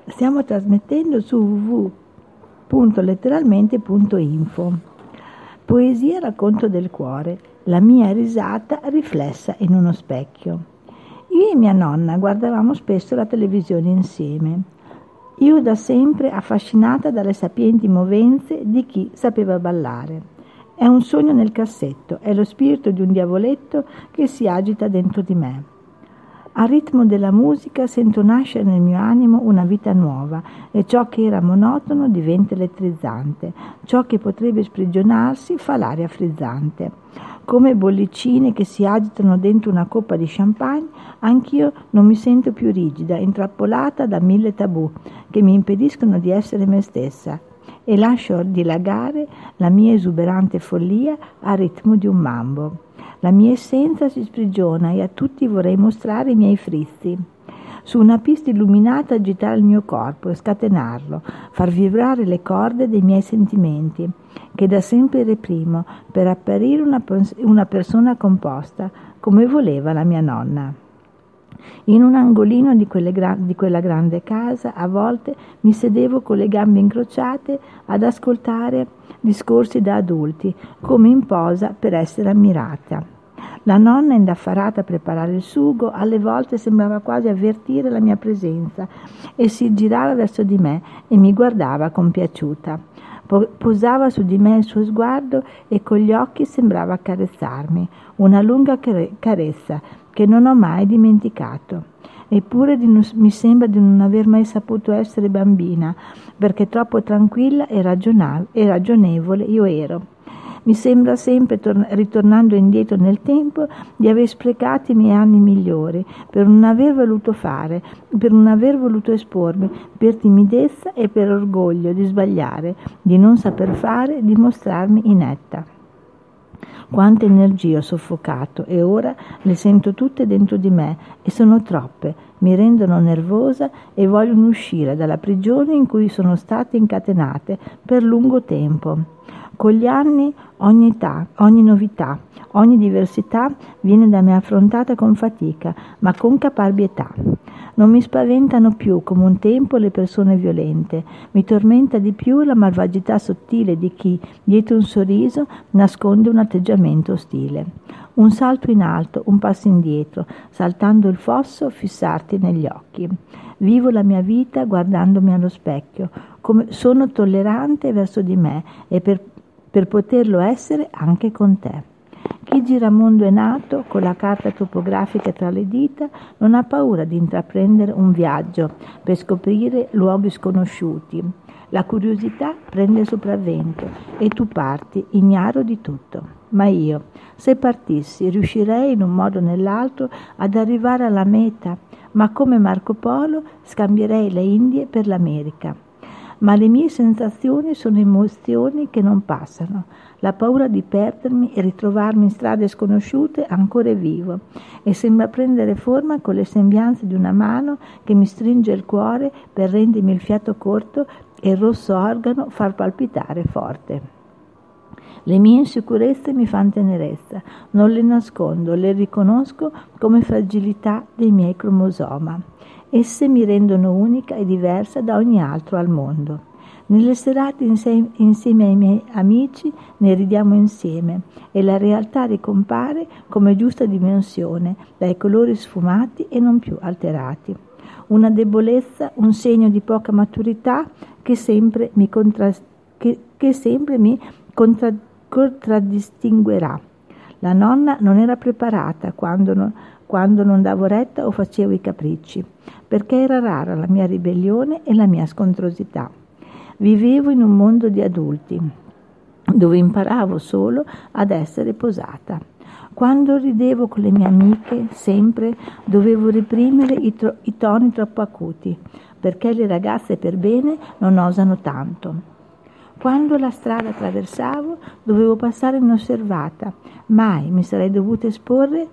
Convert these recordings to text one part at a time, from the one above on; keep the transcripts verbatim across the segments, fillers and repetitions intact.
Stiamo trasmettendo su w w w punto letteralmente punto info. Poesia racconto del cuore, la mia risata riflessa in uno specchio. Io e mia nonna guardavamo spesso la televisione insieme. Io da sempre affascinata dalle sapienti movenze di chi sapeva ballare. È un sogno nel cassetto, è lo spirito di un diavoletto che si agita dentro di me. Al ritmo della musica sento nascere nel mio animo una vita nuova e ciò che era monotono diventa elettrizzante, ciò che potrebbe sprigionarsi fa l'aria frizzante. Come bollicine che si agitano dentro una coppa di champagne, anch'io non mi sento più rigida, intrappolata da mille tabù che mi impediscono di essere me stessa e lascio dilagare la mia esuberante follia al ritmo di un mambo. La mia essenza si sprigiona e a tutti vorrei mostrare i miei frizzi. Su una pista illuminata agitare il mio corpo e scatenarlo, far vibrare le corde dei miei sentimenti, che da sempre reprimo, per apparire una, una persona composta, come voleva la mia nonna. In un angolino di, quelle gra- di quella grande casa, a volte mi sedevo con le gambe incrociate ad ascoltare discorsi da adulti, come in posa per essere ammirata. La nonna, indaffarata a preparare il sugo, alle volte sembrava quasi avvertire la mia presenza e si girava verso di me e mi guardava compiaciuta. Posava su di me il suo sguardo e con gli occhi sembrava accarezzarmi, una lunga carezza che non ho mai dimenticato. Eppure di non, mi sembra di non aver mai saputo essere bambina, perché troppo tranquilla e, ragiona- e ragionevole io ero. Mi sembra sempre, tor- ritornando indietro nel tempo, di aver sprecato i miei anni migliori, per non aver voluto fare, per non aver voluto espormi, per timidezza e per orgoglio di sbagliare, di non saper fare, di mostrarmi inetta. Quante energie ho soffocato e ora le sento tutte dentro di me e sono troppe, mi rendono nervosa e vogliono uscire dalla prigione in cui sono state incatenate per lungo tempo. Con gli anni ogni età, ogni novità, ogni diversità viene da me affrontata con fatica, ma con caparbietà. Non mi spaventano più come un tempo le persone violente, mi tormenta di più la malvagità sottile di chi, dietro un sorriso, nasconde un atteggiamento ostile. Un salto in alto, un passo indietro, saltando il fosso, fissarti negli occhi. Vivo la mia vita guardandomi allo specchio, come sono tollerante verso di me e per, per poterlo essere anche con te. Chi giramondo è nato, con la carta topografica tra le dita, non ha paura di intraprendere un viaggio per scoprire luoghi sconosciuti. La curiosità prende il sopravvento e tu parti ignaro di tutto. Ma io, se partissi, riuscirei in un modo o nell'altro ad arrivare alla meta, ma come Marco Polo scambierei le Indie per l'America. Ma le mie sensazioni sono emozioni che non passano. La paura di perdermi e ritrovarmi in strade sconosciute ancora è vivo e sembra prendere forma con le sembianze di una mano che mi stringe il cuore per rendermi il fiato corto e il rosso organo far palpitare forte. Le mie insicurezze mi fanno tenerezza, non le nascondo, le riconosco come fragilità dei miei cromosoma. Esse mi rendono unica e diversa da ogni altro al mondo. Nelle serate insieme, insieme ai miei amici ne ridiamo insieme e la realtà ricompare come giusta dimensione, dai colori sfumati e non più alterati. Una debolezza, un segno di poca maturità che sempre mi, contra, che, che sempre mi contra, contraddistinguerà. La nonna non era preparata quando non, quando non davo retta o facevo i capricci, perché era rara la mia ribellione e la mia scontrosità. Vivevo in un mondo di adulti, dove imparavo solo ad essere posata. Quando ridevo con le mie amiche, sempre dovevo reprimere i, tro- i toni troppo acuti, perché le ragazze per bene non osano tanto. Quando la strada attraversavo, dovevo passare inosservata, mai mi sarei dovuta esporre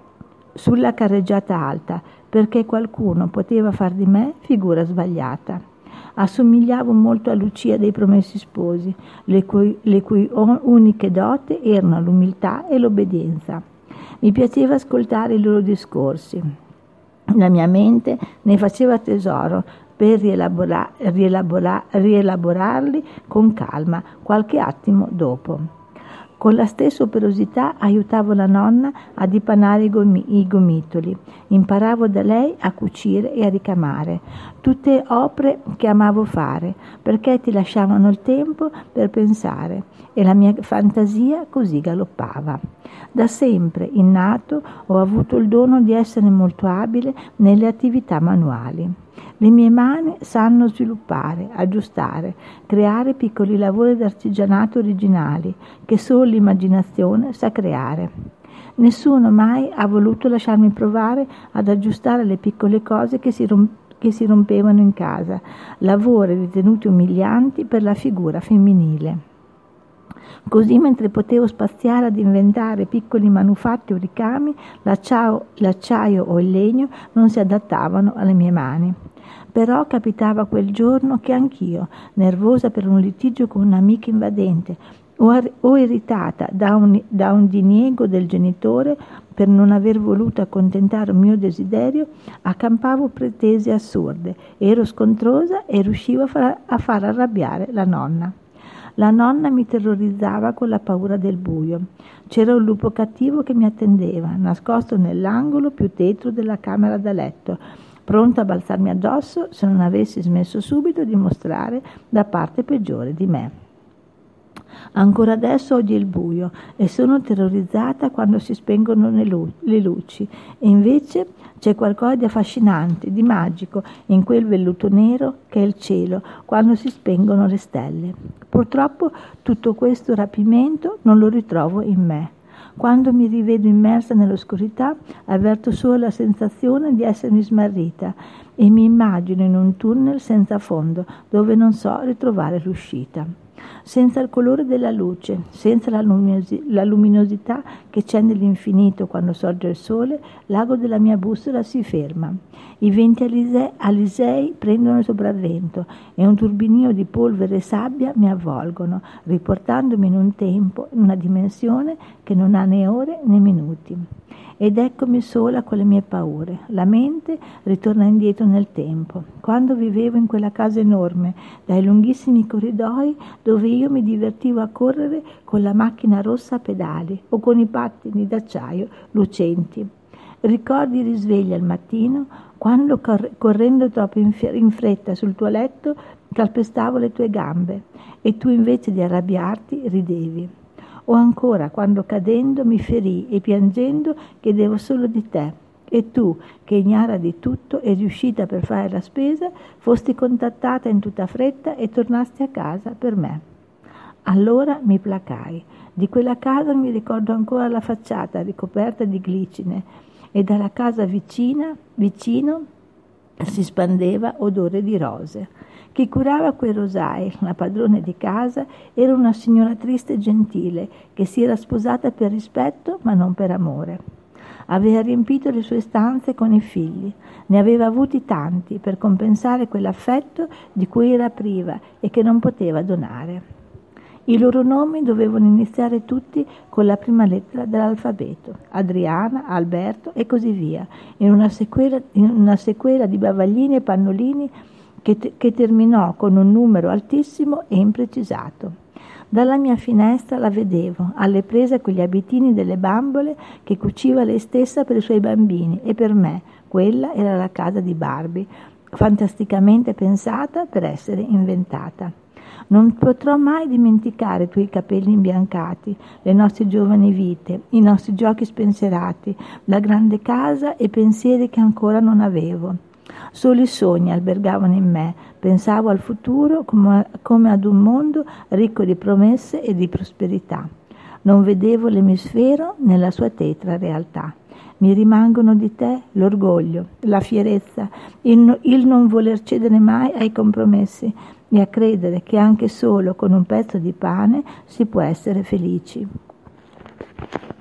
sulla carreggiata alta, perché qualcuno poteva far di me figura sbagliata. Assomigliavo molto a Lucia dei Promessi Sposi, le cui, le cui uniche dote erano l'umiltà e l'obbedienza. Mi piaceva ascoltare i loro discorsi. La mia mente ne faceva tesoro per rielabora- rielabora- rielaborarli con calma qualche attimo dopo. Con la stessa operosità aiutavo la nonna a dipanare i, gomi- i gomitoli, imparavo da lei a cucire e a ricamare, tutte opere che amavo fare, perché ti lasciavano il tempo per pensare e la mia fantasia così galoppava. Da sempre, innato, ho avuto il dono di essere molto abile nelle attività manuali. Le mie mani sanno sviluppare, aggiustare, creare piccoli lavori d'artigianato originali che solo l'immaginazione sa creare. Nessuno mai ha voluto lasciarmi provare ad aggiustare le piccole cose che si, rom- che si rompevano in casa, lavori ritenuti umilianti per la figura femminile. Così, mentre potevo spaziare ad inventare piccoli manufatti o ricami, l'acciaio, l'acciaio o il legno non si adattavano alle mie mani. Però capitava quel giorno che anch'io, nervosa per un litigio con un'amica invadente o, ar- o irritata da un, da un diniego del genitore per non aver voluto accontentare un mio desiderio, accampavo pretese assurde, ero scontrosa e riuscivo a far, a far arrabbiare la nonna. La nonna mi terrorizzava con la paura del buio. C'era un lupo cattivo che mi attendeva, nascosto nell'angolo più tetro della camera da letto, pronto a balzarmi addosso se non avessi smesso subito di mostrare la parte peggiore di me. Ancora adesso odio il buio e sono terrorizzata quando si spengono le, lu- le luci, e invece c'è qualcosa di affascinante, di magico in quel velluto nero che è il cielo quando si spengono le stelle. Purtroppo tutto questo rapimento non lo ritrovo in me. Quando mi rivedo immersa nell'oscurità, avverto solo la sensazione di essermi smarrita e mi immagino in un tunnel senza fondo dove non so ritrovare l'uscita. Senza il colore della luce, senza la, luminosi- la luminosità che c'è nell'infinito quando sorge il sole, l'ago della mia bussola si ferma. I venti alisei, alisei prendono il sopravvento e un turbinio di polvere e sabbia mi avvolgono, riportandomi in un tempo, in una dimensione che non ha né ore né minuti. Ed eccomi sola con le mie paure. La mente ritorna indietro nel tempo, quando vivevo in quella casa enorme, dai lunghissimi corridoi dove io mi divertivo a correre con la macchina rossa a pedali o con i pattini d'acciaio lucenti. Ricordi i risvegli al mattino, quando cor- correndo troppo in, f- in fretta sul tuo letto calpestavo le tue gambe e tu invece di arrabbiarti ridevi. O ancora quando cadendo mi ferii e piangendo chiedevo solo di te, e tu, che ignara di tutto e riuscita per fare la spesa, fosti contattata in tutta fretta e tornasti a casa per me. Allora mi placai. Di quella casa mi ricordo ancora la facciata ricoperta di glicine e dalla casa vicina, vicino si spandeva odore di rose. Chi curava quei rosai, la padrona di casa, era una signora triste e gentile, che si era sposata per rispetto ma non per amore. Aveva riempito le sue stanze con i figli, ne aveva avuti tanti per compensare quell'affetto di cui era priva e che non poteva donare. I loro nomi dovevano iniziare tutti con la prima lettera dell'alfabeto, Adriana, Alberto e così via, in una sequela, in una sequela di bavaglini e pannolini che, te, che terminò con un numero altissimo e imprecisato. Dalla mia finestra la vedevo, alle prese con gli abitini delle bambole che cuciva lei stessa per i suoi bambini e per me. Quella era la casa di Barbie, fantasticamente pensata per essere inventata. Non potrò mai dimenticare i tuoi capelli imbiancati, le nostre giovani vite, i nostri giochi spensierati, la grande casa e pensieri che ancora non avevo. Soli sogni albergavano in me, pensavo al futuro come, come ad un mondo ricco di promesse e di prosperità. Non vedevo l'emisfero nella sua tetra realtà. Mi rimangono di te l'orgoglio, la fierezza, il, il non voler cedere mai ai compromessi e a credere che anche solo con un pezzo di pane si può essere felici.